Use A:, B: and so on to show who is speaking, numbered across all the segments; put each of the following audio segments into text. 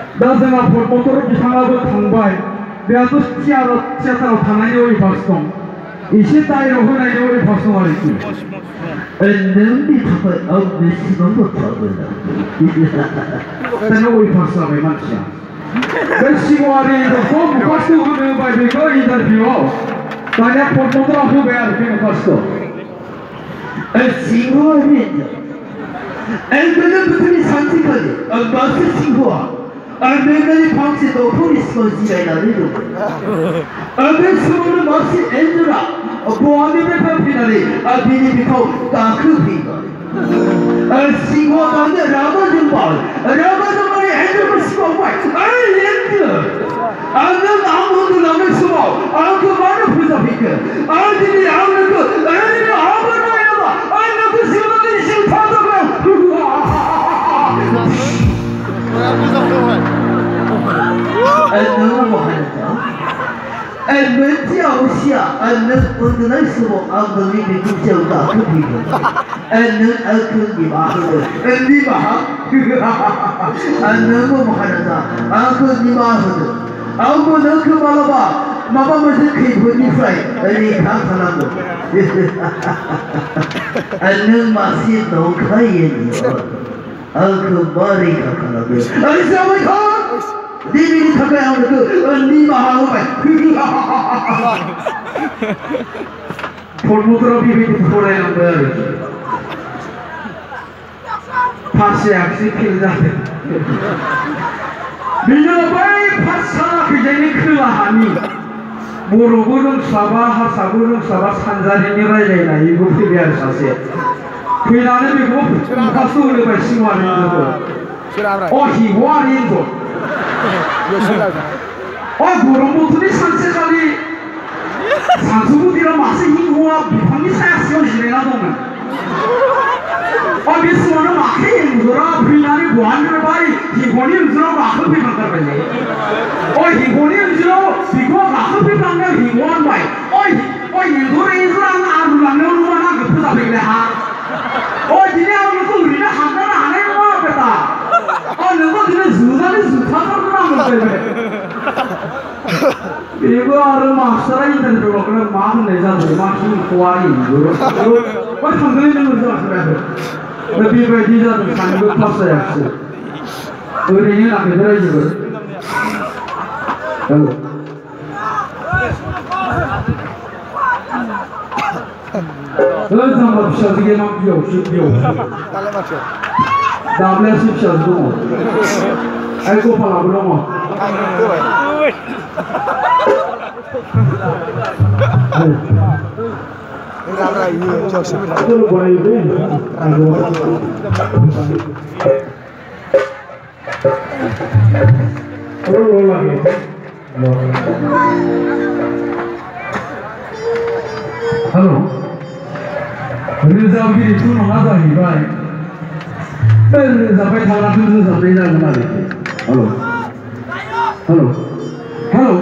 A: दा जोंहा भटमन्टर बिथाङाबो थांबाय बेहाथ' थियाटाराव थानायनि अयभास दं एसे डाइलग होनायनि अयभास दं आरोखि
B: नोंनि थाखाय आं बेसेबांबो थाबोना
A: दाना अयभास जाबाय मानसिया बे सिगाङारि दखौ मुखासखौ होनो होबाय बेखौ इन्टारभिउआव दानिया भटमन्टरा होबाय आरो बे मुखासखौ
B: सिंहआरि गोलोम बोथोरनि सानसेखालि मासे सिंहआ मेघानि फांसे दंफांनि सिङाव जिरायनानै दंमोन बे समावनो मासे एन्जरा बहानिफ्राय फैनानै बिनि बिखाव गाखोफैबाय सिंहआ दानो रागा जोंबाय एन्जरखौ सिखावबाय एन्जर नों आं उन्दुलांनाय समाव आंखौ मानो फोजाफैखो दिनै आं नोंखौ ओरैनो आबाद नायाबा आं नोंखौ जिउनानै जिउ थाजागोन नों महाराजा मोनसे आवसिया नों उन्दुनाय समाव आं नोंनि बिखुंसेयाव गाखोफैगोन नों आंखौ निमाहा हो निमाहा नोंगौ महाराजा आंखौ निमाहा होदो आंबो नोंखौ मालाबा माबा मोनसे खैफोदनिफ्राय रैखा खालामो नों मासे नंखाय आंखौ मा रैखा खालामो साबायखर दिनैनि थाखाय आं नोंखौ निमाहा होबाय
A: भटमन्टरा बेबायदि फरायलांबाय आरोखि फारसे आगसि फेल जादों बिनो बै पाठशाला खैजायनि खोलाहानि बर'बो रोंस्लाबा हारसाबो रोंस्लाबा सानजारिनि रायज्लायनायबो फैबाय आरो सासे फैनानै बेखौ मुखासखौ होबाय सिङारि हिंह'आरि एन्जर गरम बोथोरनि सानसेखालि सानजौफुआव मासे हिंह'आ बिफांनि साया सिङाव जिरायना दंमोन बे समावनो मासे एन्जरा फैनानै बहानिफ्राय हिंह'नि ओनसोलाव गाखोफैफ्लांथारबाय हिंह'नि ओनसोलाव बिखौ गाखोफैफ्लांनायाव हिंह'आ होनबाय एन्जर आं आलु लांनायाव नुवा आंखौ फोजाफैबाय हा दिनै आं नोंखौ ओरैनो हाबनानै हानाय नङा बेटा नोंखौ दिनै जुनानै जुथाथारगोन आं मोनबाय बेबो आरो मास्टारा इन्टारभिउ लागोन मा होननाय जादों मा हिंह'आ एन्जर थांगोन नों जायाखै आरो बेबायदि जादों सानैबो क्लास जायाखिसै ओरैनो नागिरदों रायजोबो जाम्बा फिसाजो मा बियावसो दाब्लायासो फिसाजो दङ आरो गपालाबो दङ Halo, रोजाबगिरिथ' नङा जाहैबाय बे रोजाबबाय थाब्लाथ' रोजाबनाय जागोन आरोखि हेल' हेल' हेल'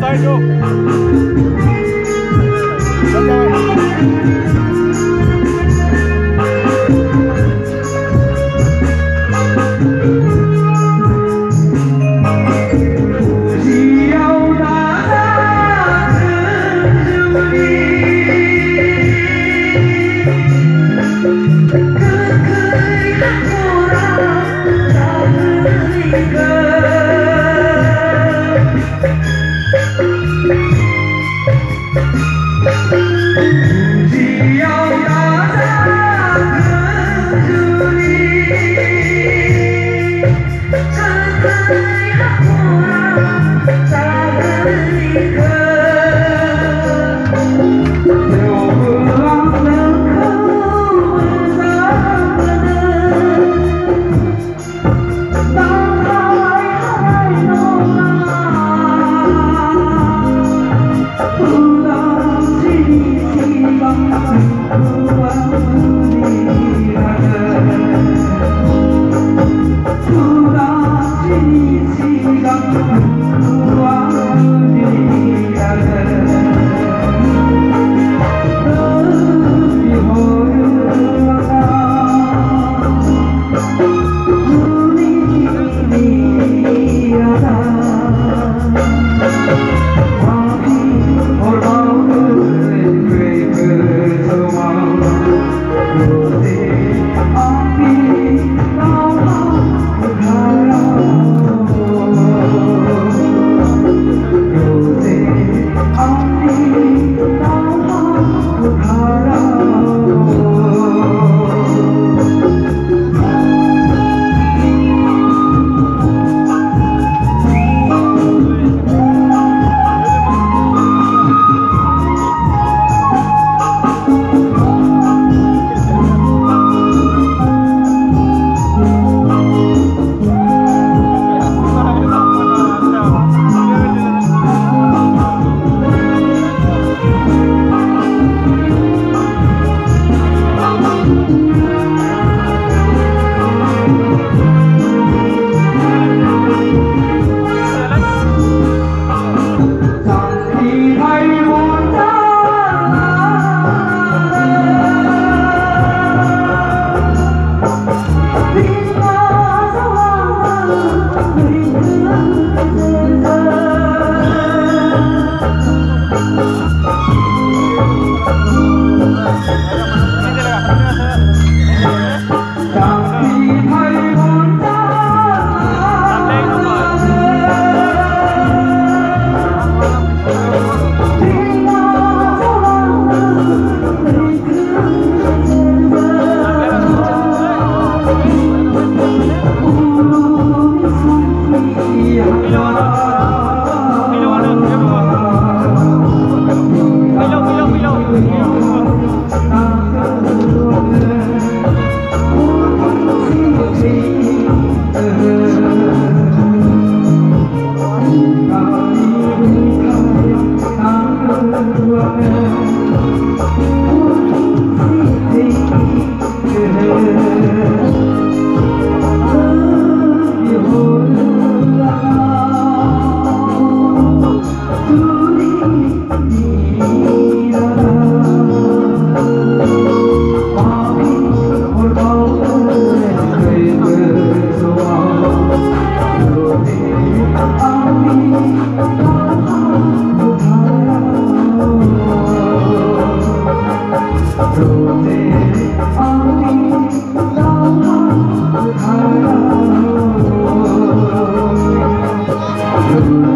B: Thank you.